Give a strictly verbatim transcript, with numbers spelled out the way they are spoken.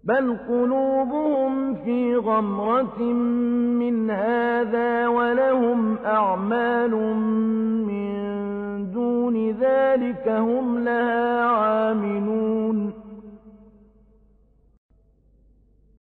بل قلوبهم في غمرة من هذا ولهم أعمال من دون ذلك هم لها عاملون